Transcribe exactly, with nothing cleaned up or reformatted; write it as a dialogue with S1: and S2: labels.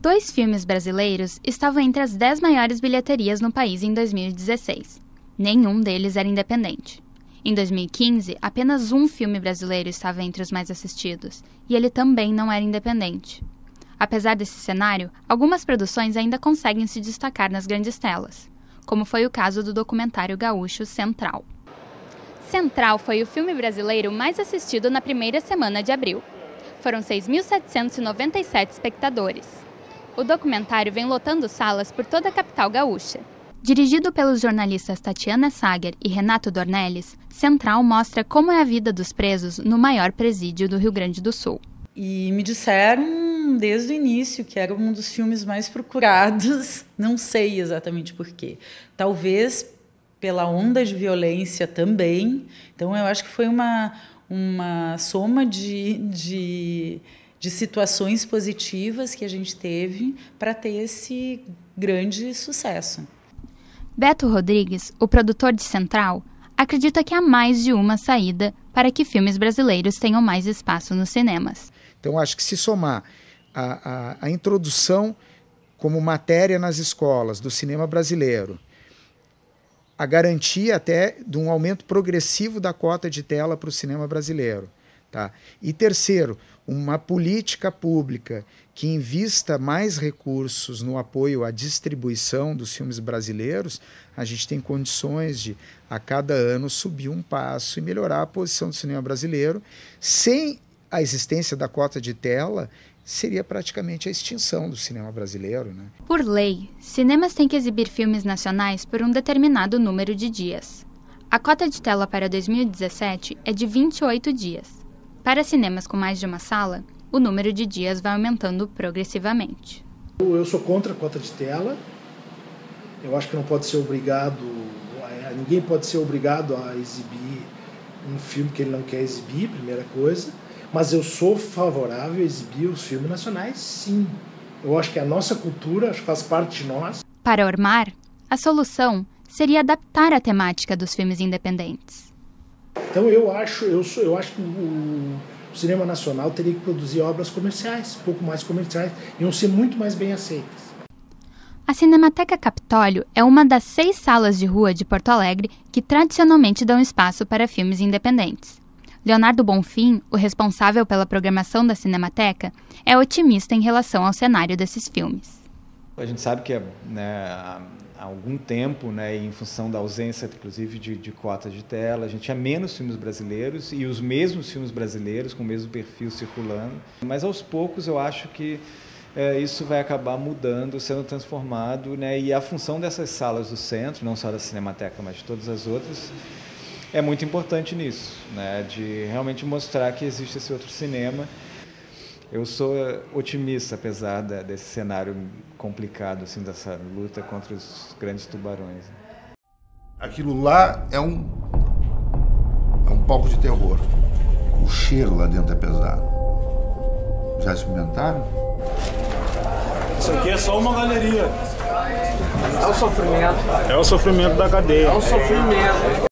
S1: Dois filmes brasileiros estavam entre as dez maiores bilheterias no país em dois mil e dezesseis. Nenhum deles era independente. Em dois mil e quinze, apenas um filme brasileiro estava entre os mais assistidos, e ele também não era independente. Apesar desse cenário, algumas produções ainda conseguem se destacar nas grandes telas, como foi o caso do documentário gaúcho Central. Central foi o filme brasileiro mais assistido na primeira semana de abril. Foram seis mil setecentos e noventa e sete espectadores. O documentário vem lotando salas por toda a capital gaúcha. Dirigido pelos jornalistas Tatiana Sager e Renato Dornelles, Central mostra como é a vida dos presos no maior presídio do Rio Grande do Sul.
S2: E me disseram desde o início que era um dos filmes mais procurados, não sei exatamente por quê. Talvez pela onda de violência também. Então, eu acho que foi uma, uma soma de... de de situações positivas que a gente teve para ter esse grande sucesso.
S1: Beto Rodrigues, o produtor de Central, acredita que há mais de uma saída para que filmes brasileiros tenham mais espaço nos cinemas.
S3: Então, acho que se somar a, a, a introdução como matéria nas escolas do cinema brasileiro, a garantia até de um aumento progressivo da cota de tela para o cinema brasileiro, tá? E terceiro, uma política pública que invista mais recursos no apoio à distribuição dos filmes brasileiros, a gente tem condições de, a cada ano, subir um passo e melhorar a posição do cinema brasileiro. Sem a existência da cota de tela, seria praticamente a extinção do cinema brasileiro, né?
S1: Por lei, cinemas têm que exibir filmes nacionais por um determinado número de dias. A cota de tela para dois mil e dezessete é de vinte e oito dias. Para cinemas com mais de uma sala, o número de dias vai aumentando progressivamente.
S4: Eu sou contra a cota de tela. Eu acho que não pode ser obrigado, ninguém pode ser obrigado a exibir um filme que ele não quer exibir, primeira coisa. Mas eu sou favorável a exibir os filmes nacionais, sim. Eu acho que a nossa cultura acho que faz parte de nós.
S1: Para Ormar, a solução seria adaptar a temática dos filmes independentes.
S4: Então eu acho, eu, sou, eu acho que o, o cinema nacional teria que produzir obras comerciais, um pouco mais comerciais, iam ser muito mais bem aceitas.
S1: A Cinemateca Capitólio é uma das seis salas de rua de Porto Alegre que tradicionalmente dão espaço para filmes independentes. Leonardo Bonfim, o responsável pela programação da Cinemateca, é otimista em relação ao cenário desses filmes.
S5: A gente sabe que, né, há algum tempo, né, em função da ausência, inclusive, de, de cota de tela, a gente tinha menos filmes brasileiros e os mesmos filmes brasileiros com o mesmo perfil circulando. Mas, aos poucos, eu acho que é, isso vai acabar mudando, sendo transformado, né, e a função dessas salas do centro, não só da Cinemateca, mas de todas as outras, é muito importante nisso, né, de realmente mostrar que existe esse outro cinema. Eu sou otimista, apesar desse cenário complicado, assim, dessa luta contra os grandes tubarões.
S6: Aquilo lá é um, é um palco de terror. O cheiro lá dentro é pesado. Já experimentaram?
S7: Isso aqui é só uma galeria.
S8: É o sofrimento.
S7: É o sofrimento da cadeia.
S8: É o sofrimento.